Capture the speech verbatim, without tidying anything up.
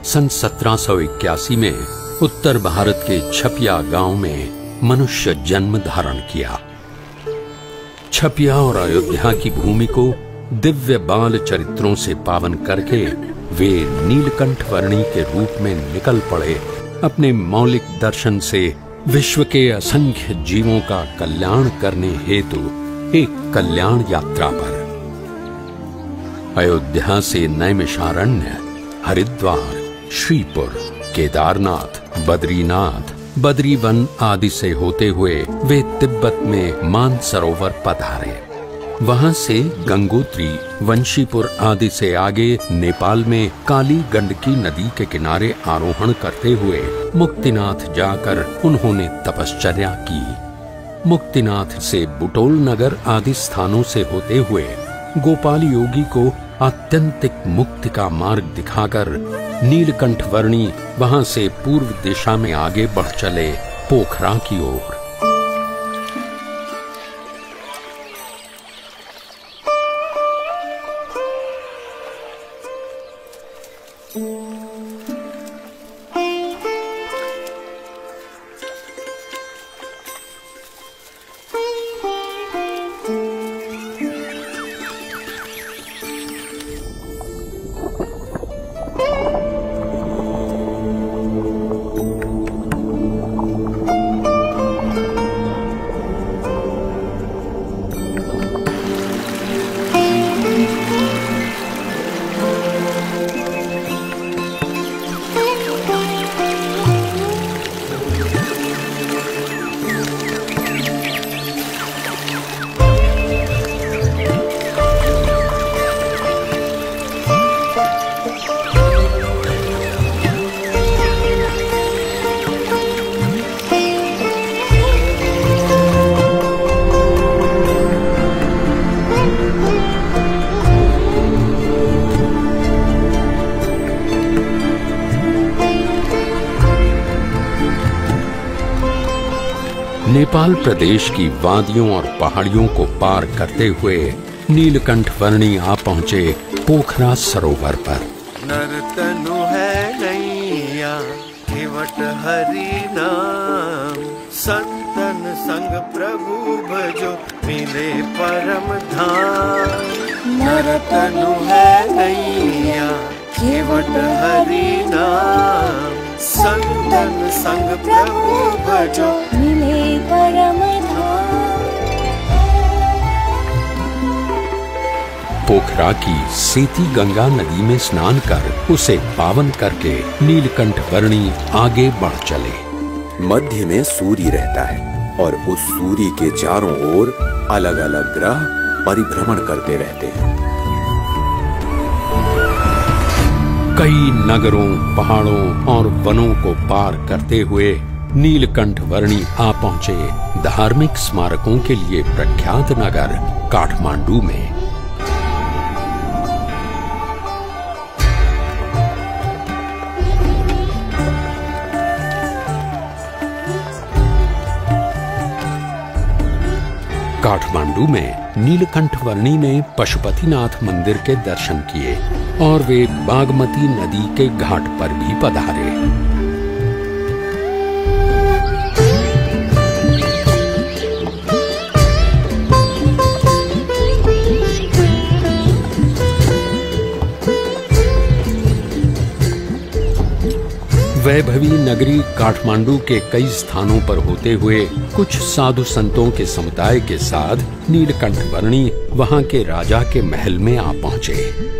सन सत्रह सौ इक्यासी में उत्तर भारत के छपिया गांव में मनुष्य जन्म धारण किया। छपिया और अयोध्या की भूमि को दिव्य बाल चरित्रों से पावन करके वे नीलकंठ वर्णी के रूप में निकल पड़े अपने मौलिक दर्शन से विश्व के असंख्य जीवों का कल्याण करने हेतु एक कल्याण यात्रा पर। अयोध्या से नैमिषारण्य, हरिद्वार, श्रीपुर, केदारनाथ, बद्रीनाथ, बद्रीवन आदि से होते हुए वे तिब्बत में मानसरोवर पधारे। वहां से गंगोत्री, वंशीपुर आदि से आगे नेपाल में काली गंडकी नदी के किनारे आरोहण करते हुए मुक्तिनाथ जाकर उन्होंने तपश्चर्या की। मुक्तिनाथ से बुटोल नगर आदि स्थानों से होते हुए गोपाल योगी को आत्यंतिक मुक्ति का मार्ग दिखाकर नीलकंठ वर्णी वहां से पूर्व दिशा में आगे बढ़ चले पोखरा की ओर। नेपाल प्रदेश की वादियों और पहाड़ियों को पार करते हुए नीलकंठ वर्णी आ पहुँचे पोखरा सरोवर पर। नरतनु है नैया केवट हरि नाम, संतन संग प्रभु भजो मिले परम धाम। नरतनु है नैया केवट हरि नाम, संतन संग प्रभु भजो मिले परम धाम। पोखरा की सेती गंगा नदी में स्नान कर उसे पावन करके नीलकंठ वर्णी आगे बढ़ चले। मध्य में सूर्य रहता है और उस सूर्य के चारों ओर अलग अलग ग्रह परिभ्रमण करते रहते हैं। कई नगरों, पहाड़ों और वनों को पार करते हुए नीलकंठ वर्णी आ पहुंचे धार्मिक स्मारकों के लिए प्रख्यात नगर काठमांडू में। काठमांडू में नीलकंठ वर्णी ने पशुपतिनाथ मंदिर के दर्शन किए और वे बागमती नदी के घाट पर भी पधारे। वैभवी नगरी काठमांडू के कई स्थानों पर होते हुए कुछ साधु संतों के समुदाय के साथ नीलकंठ वर्णी वहां के राजा के महल में आ पहुंचे।